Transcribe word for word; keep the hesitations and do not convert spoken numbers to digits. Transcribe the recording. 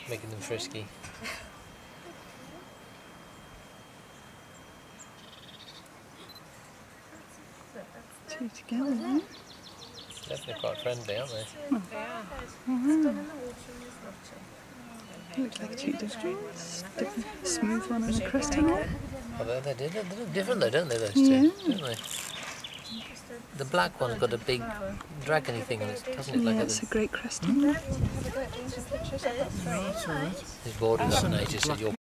making them frisky. Two together, then. Definitely quite friendly, aren't they? Oh. They are. Oh, wow. Looks like two different. Smooth one and a crested one. Oh, they, they, they, they look different though, don't they, those Yeah. two? Don't they? The black one's got a big dragony thing on it, doesn't it? Yeah, like it's a great crested one. His board is up and I just said, you're